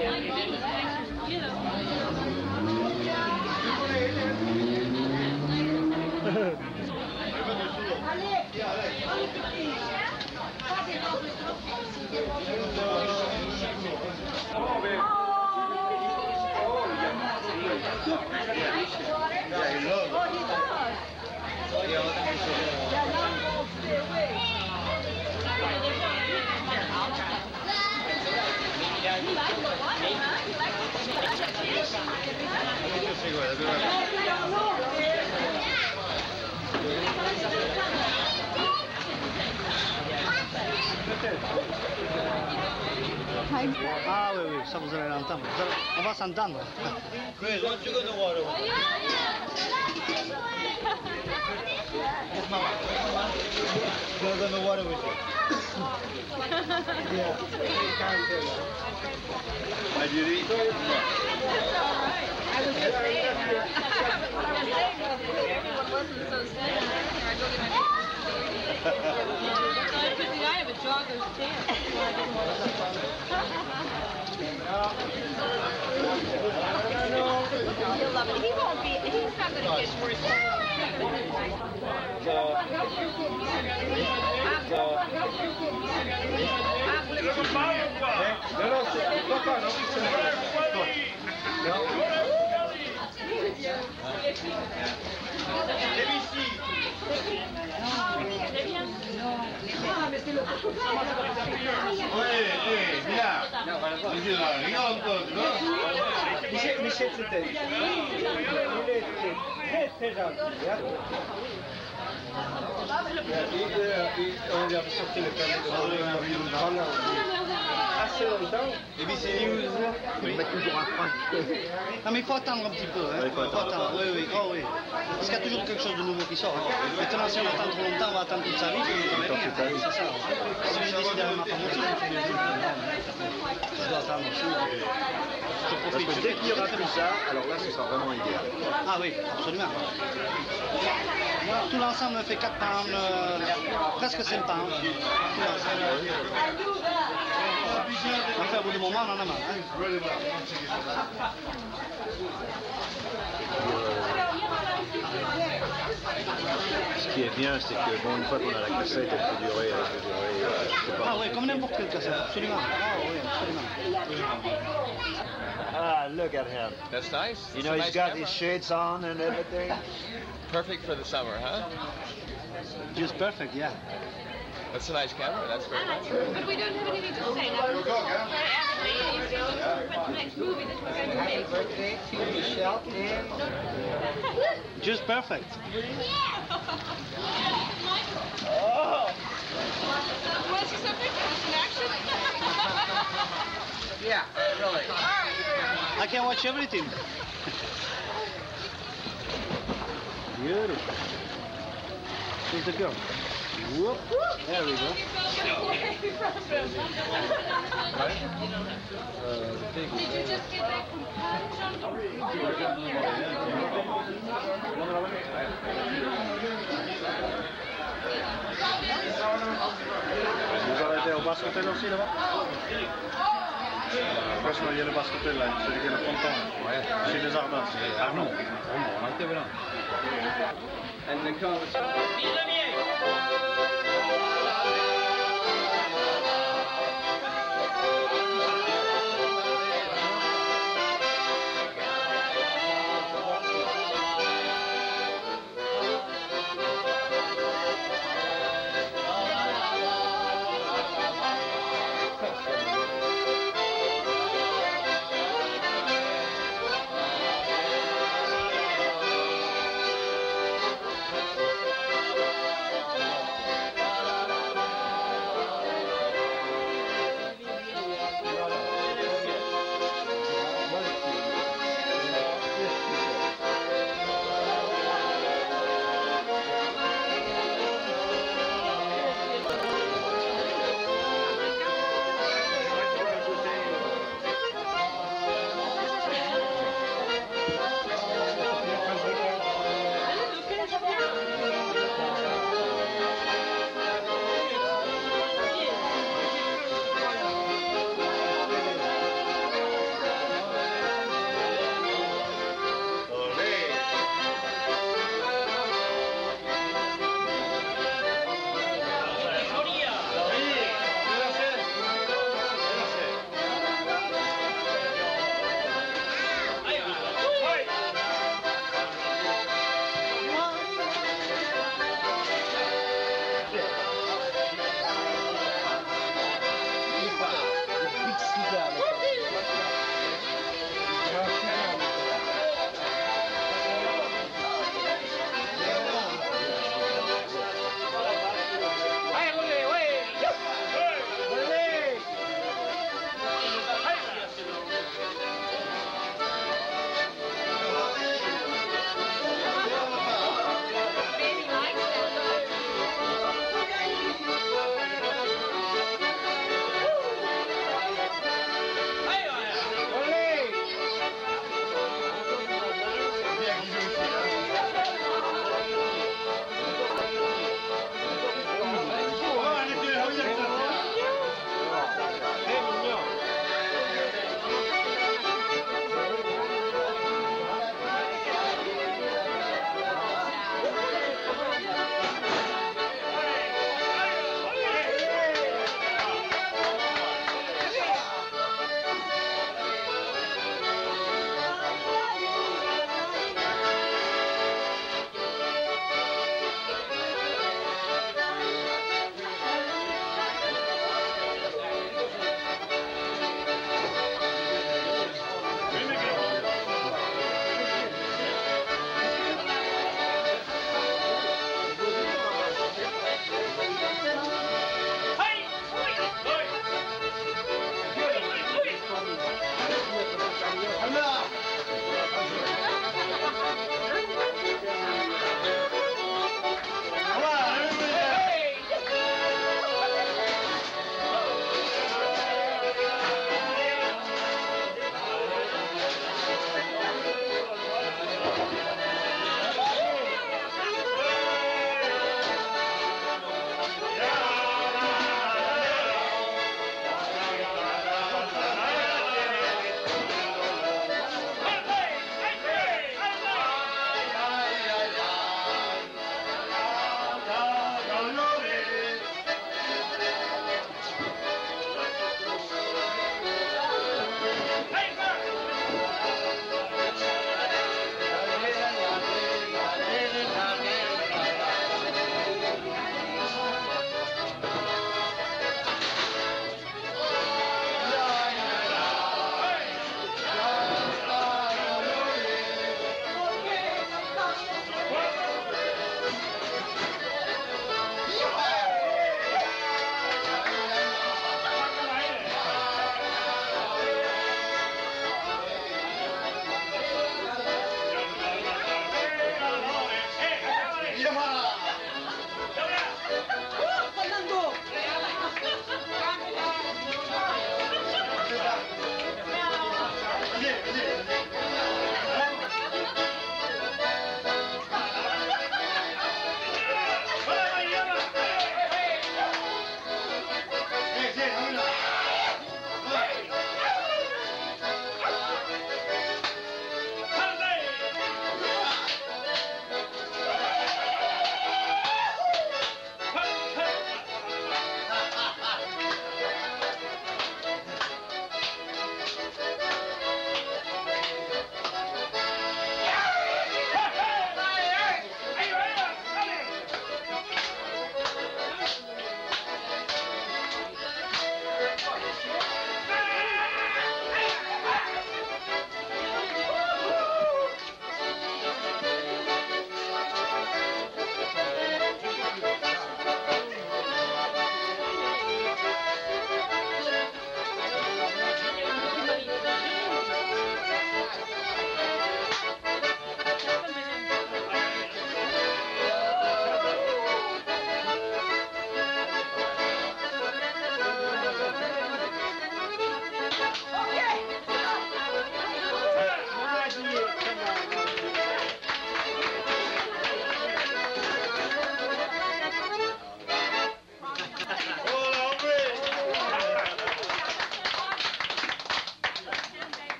Ah oui, oui, ça vous allez l'entendre. On va s'entendre. Chris, don't you go in the water with me? Yes, Mama. Gonna go in the water with you. Yeah. Did you eat? I was just saying that. What I was saying was everyone wasn't so sad. I go get my I have a jogger's chance. He'll love it. He won't be. He's not going to get worse. Michel, c'était. Il est très gentil. On lui a sorti le permis de prendre assez longtemps. Et puis c'est news. Il va toujours apprendre. Non mais il faut attendre un petit peu. Hein. Il faut attendre. Oui, oui. Oh, oui. Parce qu'il y a toujours quelque chose de nouveau qui sort. Maintenant si on attend trop longtemps, on va attendre toute sa vie. C'est ça. Si je décide d'aller ma femme aussi, je dois attendre aussi. Parce que dès qu'il y aura plus ça, alors là ce sera vraiment idéal. Ah oui, absolument. Tout l'ensemble fait 4 pounds, presque 5 pounds. Tout l'ensemble. Enfin, au bout du moment, on en a marre. Hein. Ce qui est bien, c'est que bon, une fois qu'on a la cassette, elle peut durer. Ah oui, comme n'importe quelle cassette, absolument. Ah oui, absolument. Ah, look at him. That's nice. You know, he's got his shades on and everything. Perfect for the summer, huh? Just perfect, yeah. That's a nice camera. That's very nice. But we don't have anything to say now. What's the next movie that we're going to make? Birthday to Michelle and... Just perfect. Oh! Was he something? An action? Yeah, really. I can watch everything. Beautiful. Here's the girl. Whoop. There we go. Did you just get back from Vous arrêtez au basse-côté aussi là-bas? Franchement, il y a le basse-côté là, celui qui est le fronton. Ouais. Chez les Ardents. Ah non, on a été là. And the car was...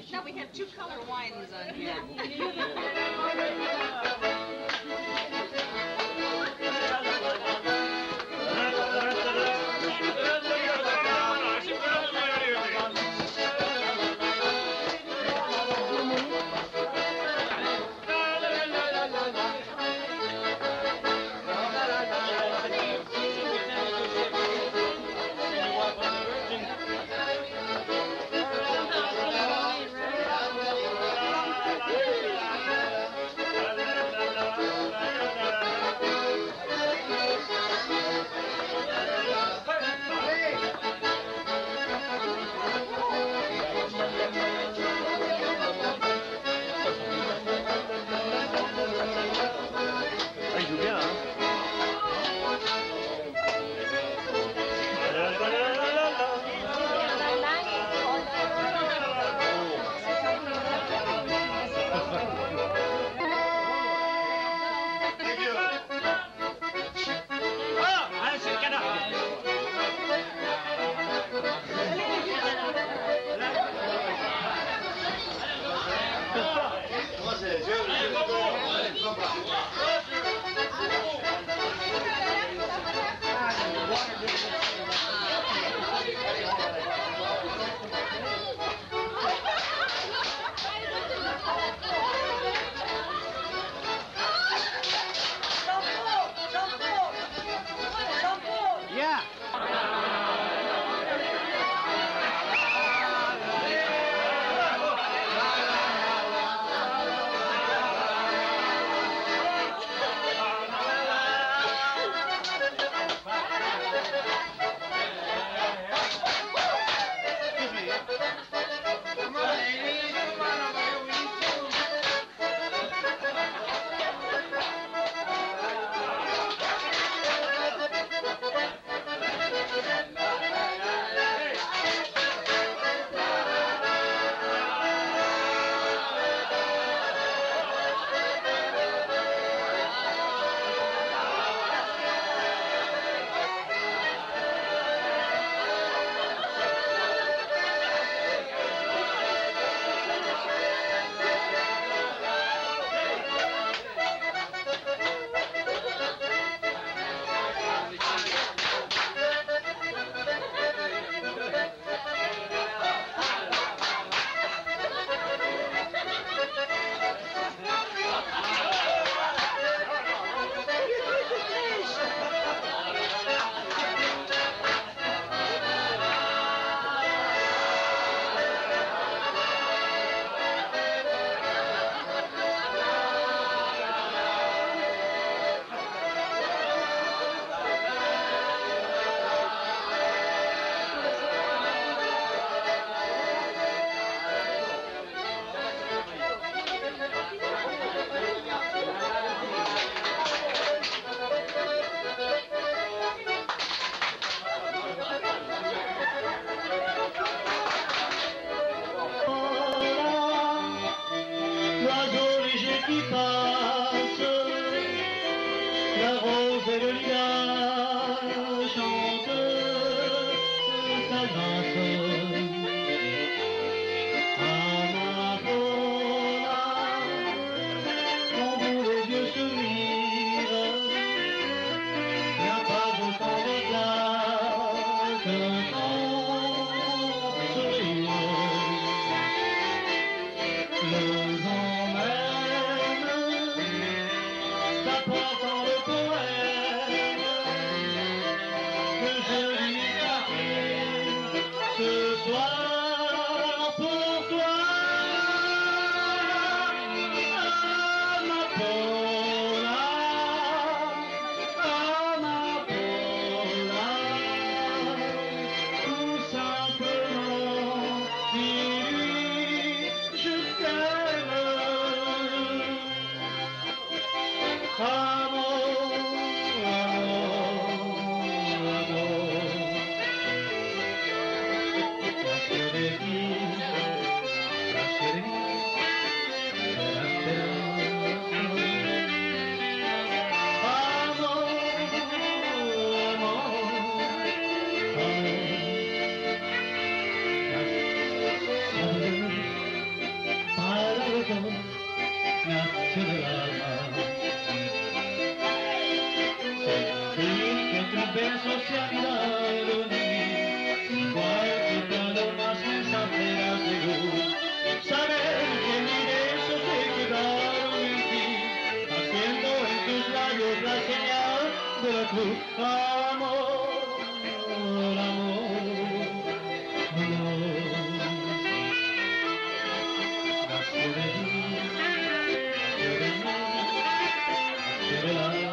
No, we have two color wines on here. Il joue bien, hein. Yeah. L'oiseau léger qui passe, la rose et le lilas chantent sa danse. Amapola, quand vous les yeux se mirent, n'a pas autant d'éclat qu'un sourire. Le vent mène, t'apportant le poème que je lui écris ce soir pour toi. Amapola, Amapola, tout simplement dis-lui je t'aime. dos nació del alma. Sentí que otros besos se anidaron en mí, igual que palomas mensajeras de luz. Saber que mis besos se quedaron en ti, haciendo en tus labios la señal de la cruz. Amor, amor, amor, nació de mí, nació de mí, nació del alma.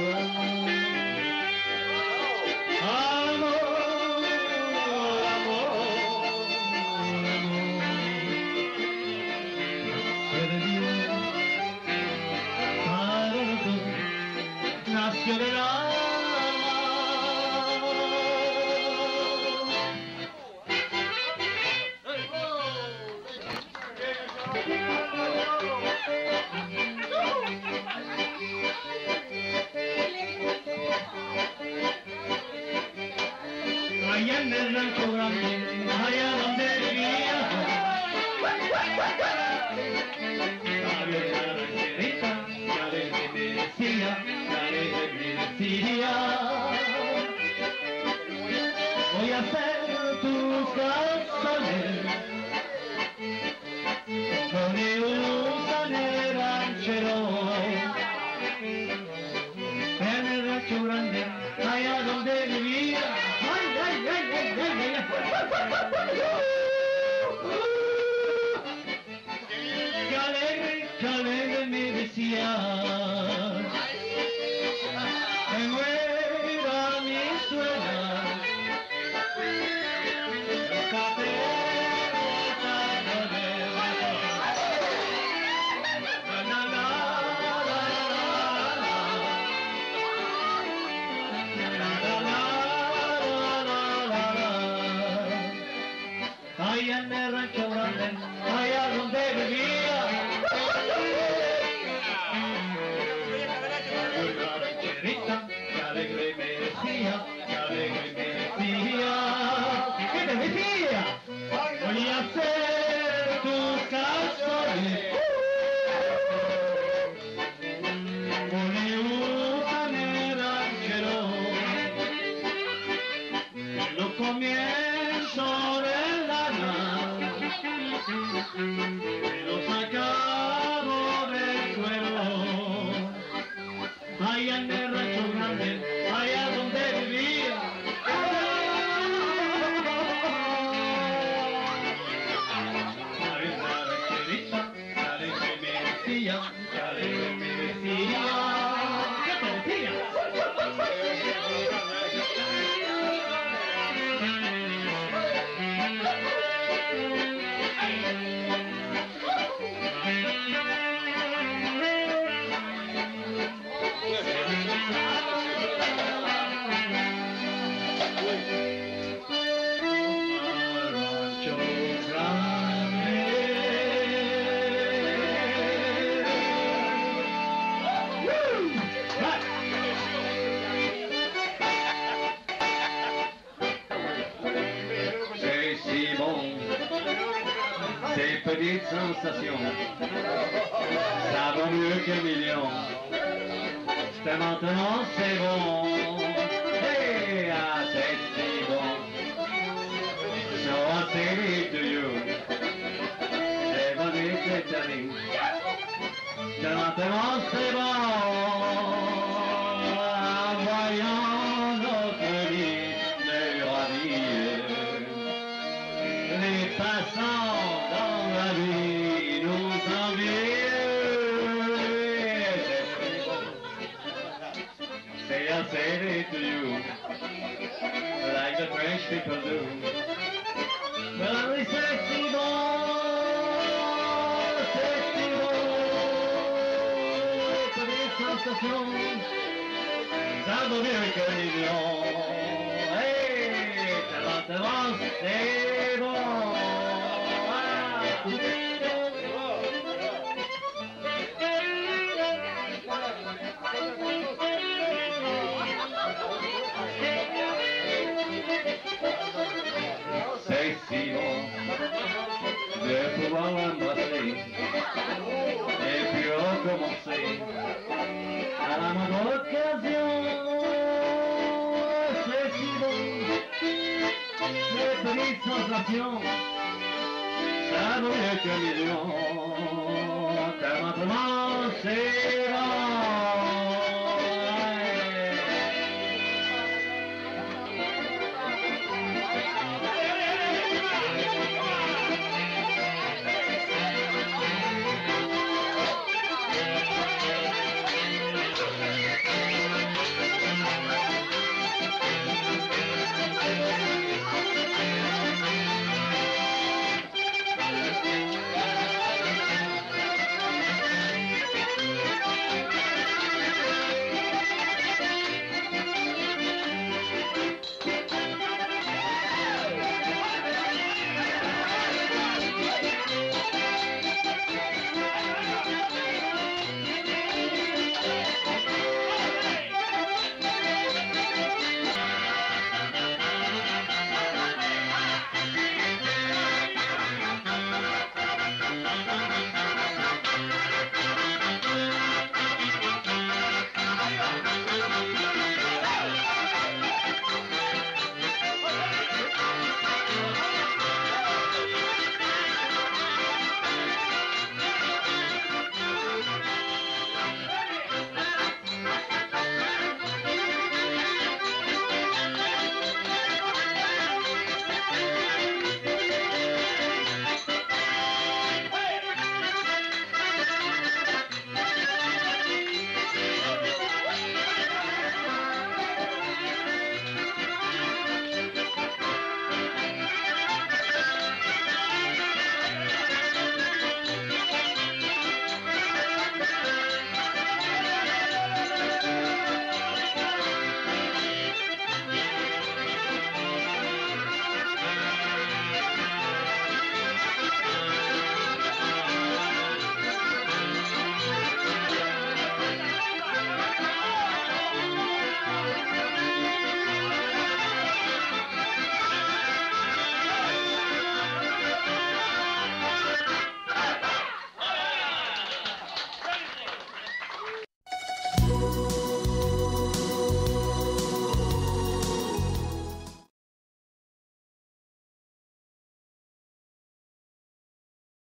Amor, amor, amor, nació de Dios, para los dos, nació del alma. Allá en el rancho grande, allá donde vivía, había una rancherita que alegre me decía, voy a hacer tus calzones con el usan el ranchero. En el rancho grande, allá donde vivía, que alegre me decía, que muera mi sueña, nunca te dejaré. La, la, la, la, allá en el rancho grande, allá donde vivía, una rancherita que alegre me decía, ¿qué te decía? Voy a hacer tus calzones con el usan el ranchero, lo comienzo de lana, me lo sacaba del suelo, allá en el rancho grande, allá donde vivía. Hay una rancherita que alegre me decía, ¿qué te decía? Rancho grande, c'est si bon, ces petites sensations, ça vaut mieux qu'un million. C'est maintenant c'est bon, hey, ah, c'est si bon. So I say it to you, c'est bon et c'est terrible. C'est maintenant c'est bon, en voyant notre vie de ravir. Les passants dans la vie nous envient. Say I said it to you, like the French people do. Well, only sexy boy, petite sensation, ça vaut mieux qu'un million. Hey, tellement c'est bon. C'est si bon de pouvoir l'embrasser À la moindre occasion, c'est si bon. Les petites sensations, ça vaut mieux qu'un million. Tellement c'est